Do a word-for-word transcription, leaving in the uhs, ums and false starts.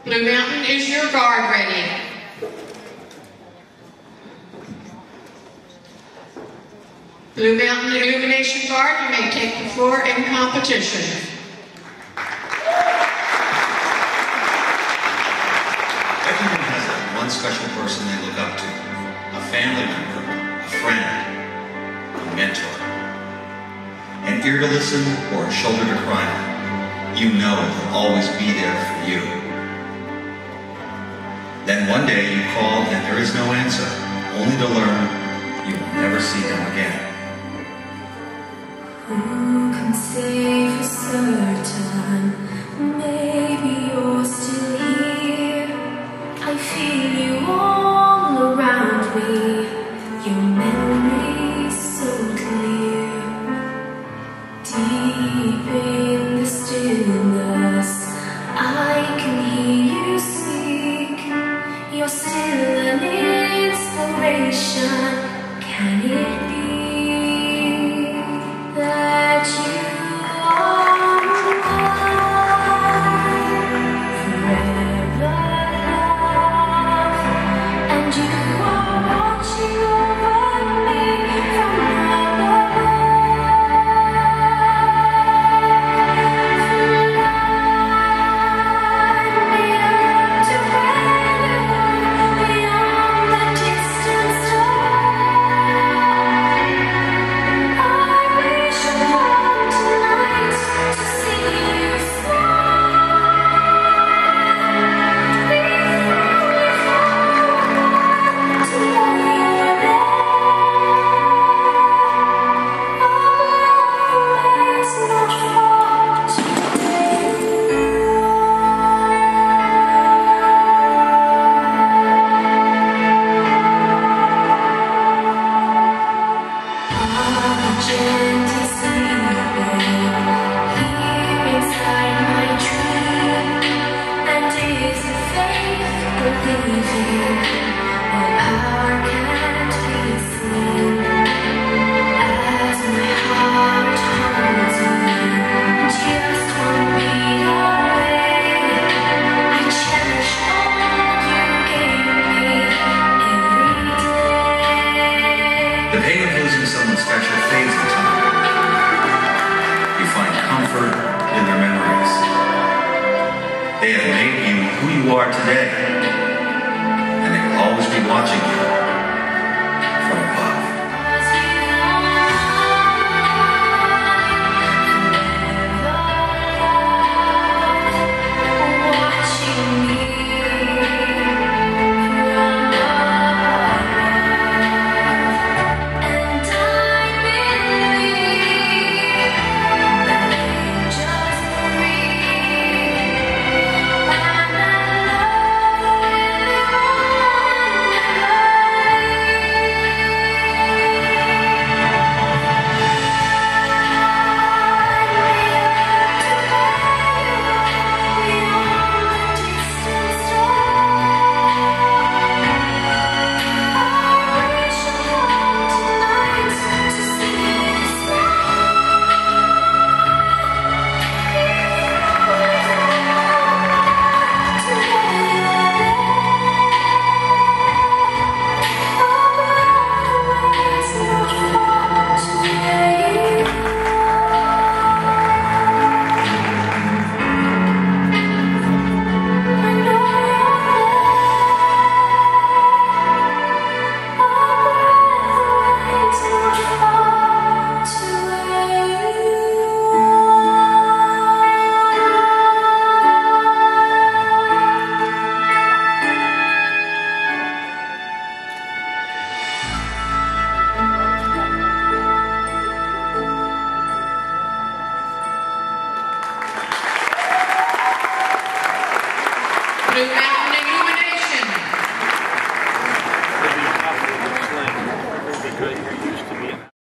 Blue Mountain, is your guard ready? Blue Mountain Illumination Guard, you may take the floor in competition. Everyone has that one special person they look up to. A family member, a friend, a mentor. An ear to listen or a shoulder to cry on. You know they'll always be there for you. Then one day you call and there is no answer, only to learn you will never see them again. Who can say for certain, maybe you're still here. I feel you all around me, your memory's so clear. Deep in the stillness, I can hear you speak. You're still an inspiration, can it be? That you are mine, forever love, and you are watching over me from above. Fly me up together beyond the distant star. The pain of losing someone special fades in time. You find comfort in their memories. They have made you who you are today, and they will always be watching you from above. Blue Mountain